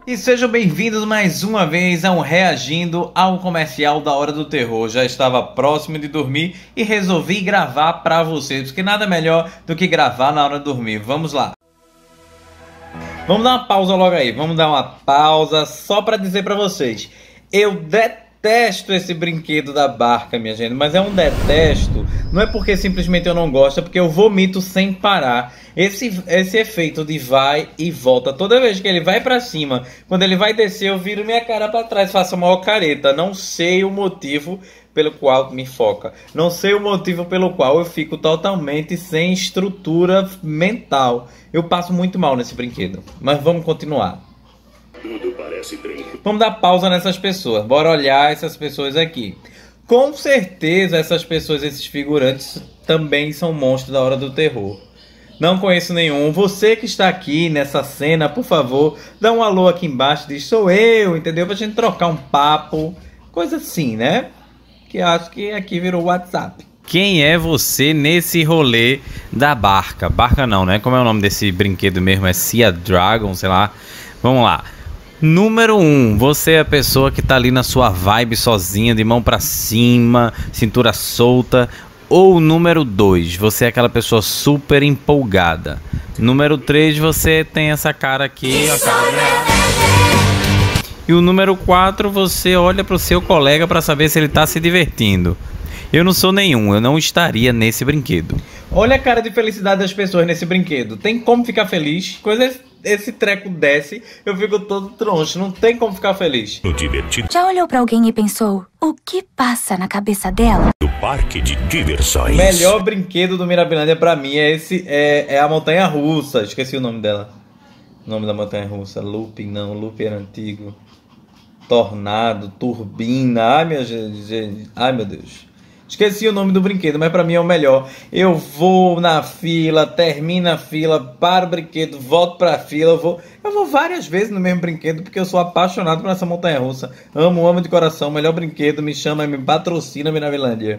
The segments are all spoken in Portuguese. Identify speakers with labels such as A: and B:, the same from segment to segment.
A: E sejam bem-vindos mais uma vez a um reagindo ao comercial da Hora do Terror. Já estava próximo de dormir e resolvi gravar pra vocês, porque nada melhor do que gravar na hora de dormir. Vamos lá. Vamos dar uma pausa logo aí. Vamos dar uma pausa só pra dizer pra vocês. Eu detesto esse brinquedo da barca, minha gente, mas é um detesto. Não é porque simplesmente eu não gosto, é porque eu vomito sem parar. Esse efeito de vai e volta, toda vez que ele vai pra cima, quando ele vai descer, eu viro minha cara pra trás, faço a maior careta. Não sei o motivo pelo qual me foca. Não sei o motivo pelo qual eu fico totalmente sem estrutura mental. Eu passo muito mal nesse brinquedo. Mas vamos continuar. Vamos dar pausa nessas pessoas. Bora olhar essas pessoas aqui. Com certeza essas pessoas, esses figurantes, também são monstros da Hora do Terror. Não conheço nenhum. Você que está aqui nessa cena, por favor, dá um alô aqui embaixo, diz sou eu, entendeu? Pra gente trocar um papo, coisa assim, né? Que acho que aqui virou WhatsApp.
B: Quem é você nesse rolê da barca? Barca não, né? Como é o nome desse brinquedo mesmo? É Sea Dragon, sei lá. Vamos lá. Número 1, você é a pessoa que tá ali na sua vibe sozinha, de mão pra cima, cintura solta. Ou número 2, você é aquela pessoa super empolgada. Número 3, você tem essa cara aqui. E o número 4, você olha pro seu colega para saber se ele tá se divertindo. Eu não sou nenhum, eu não estaria nesse brinquedo.
A: Olha a cara de felicidade das pessoas nesse brinquedo. Tem como ficar feliz? Esse treco desce, eu fico todo troncho. Não tem como ficar feliz.
C: Divertido. Já olhou pra alguém e pensou, o que passa na cabeça dela?
D: Do parque de diversões.
A: O melhor brinquedo do Mirabilândia pra mim é a montanha russa. Esqueci o nome dela. O nome da montanha russa. Looping, não. Looping era antigo. Tornado, turbina. Ai, minha gente. Ai, meu Deus. Esqueci o nome do brinquedo, mas pra mim é o melhor. Eu vou na fila, termino a fila, paro o brinquedo, volto pra fila. Eu vou várias vezes no mesmo brinquedo, porque eu sou apaixonado por essa montanha-russa. Amo de coração. O melhor brinquedo, me chama, me patrocina Mirabilândia.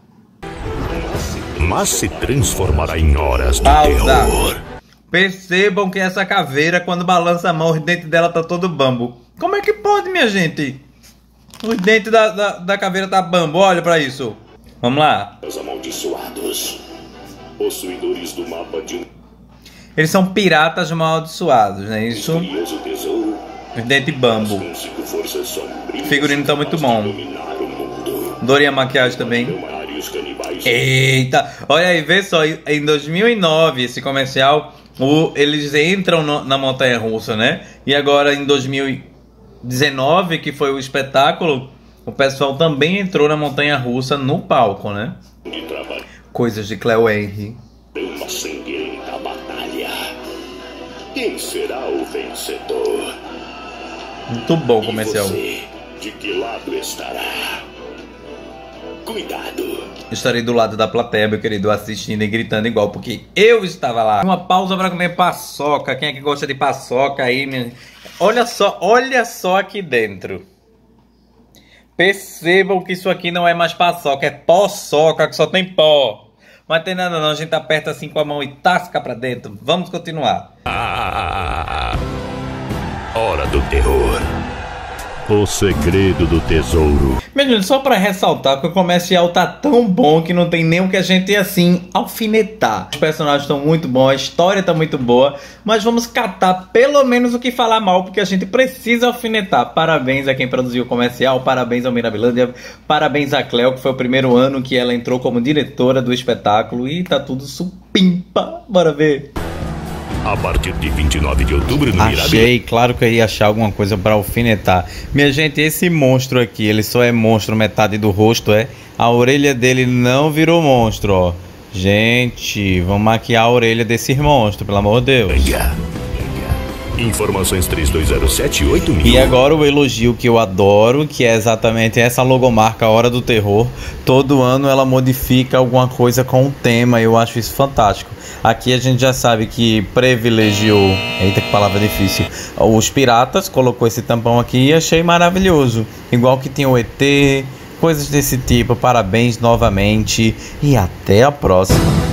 D: Mas se transformará em horas de terror.
A: Percebam que essa caveira, quando balança a mão, os dentes dela tá todo bambo. Como é que pode, minha gente? Os dentes da caveira tá bambo, olha pra isso. Vamos lá.
D: Os amaldiçoados, possuidores do mapa de...
A: Eles são piratas amaldiçoados, né? Isso. Os dentes bambo. O figurino tá muito bom. Adorei a maquiagem também. Eita, olha aí, vê só. Em 2009, esse comercial, eles entram na montanha russa, né? E agora em 2019, que foi o espetáculo, o pessoal também entrou na montanha russa no palco, né? Coisas de Cleo Henry.
D: Uma sanguenta batalha. Quem será o vencedor?
A: Muito bom o comercial.
D: Você, de que lado estará? Cuidado.
A: Estarei do lado da plateia, meu querido, assistindo e gritando igual, porque eu estava lá. Uma pausa para comer paçoca. Quem é que gosta de paçoca aí, minha... Olha só aqui dentro. Percebam que isso aqui não é mais paçoca, é poçoca, que só tem pó. Mas tem nada não, a gente aperta assim com a mão e tasca pra dentro. Vamos continuar.
D: Hora do terror. O segredo do tesouro.
A: Menino, só pra ressaltar que o comercial tá tão bom que não tem nem o que a gente, assim, alfinetar. Os personagens estão muito bons, a história tá muito boa, mas vamos catar pelo menos o que falar mal, porque a gente precisa alfinetar. Parabéns a quem produziu o comercial, parabéns ao Mirabilândia, parabéns a Cleo, que foi o primeiro ano que ela entrou como diretora do espetáculo, e tá tudo supimpa. Bora ver.
D: A partir de 29 de outubro no Mirabilândia.
B: Achei, claro que eu ia achar alguma coisa pra alfinetar. Minha gente, esse monstro aqui, ele só é monstro metade do rosto, é? A orelha dele não virou monstro, ó. Gente, vamos maquiar a orelha desse monstro, pelo amor de Deus.
D: Informações 3207-8000.
B: E agora o elogio que eu adoro, que é exatamente essa logomarca Hora do Terror. Todo ano ela modifica alguma coisa com o tema, eu acho isso fantástico. Aqui a gente já sabe que privilegiou, eita que palavra difícil, os piratas, colocou esse tampão aqui e achei maravilhoso. Igual que tinha o ET, coisas desse tipo. Parabéns novamente e até a próxima.